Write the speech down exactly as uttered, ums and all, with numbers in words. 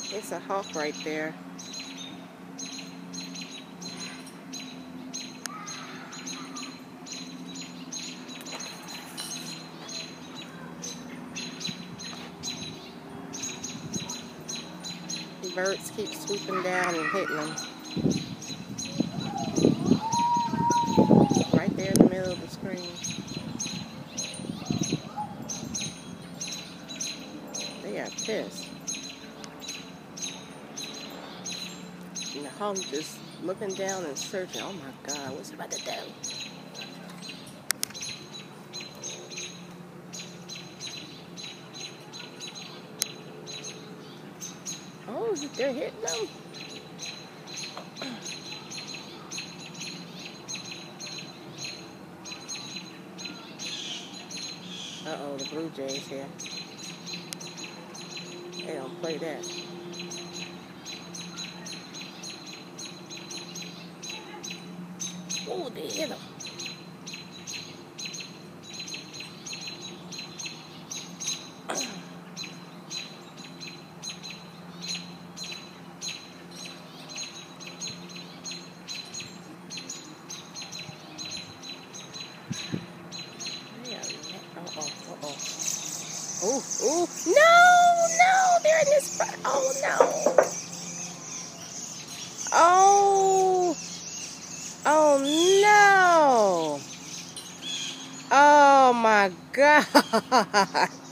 It's a hawk right there. Birds keep swooping down and hitting them. Right there in the middle of the screen. They are pissed. And the hawk just looking down and searching. Oh my God, what's it about to do? Oh, they're hitting them. Uh-oh, the Blue Jays here. They don't play that. Oh, they hit him. Oh, oh, no, no, they're in this front. Oh, no. Oh, oh, no. Oh, my God.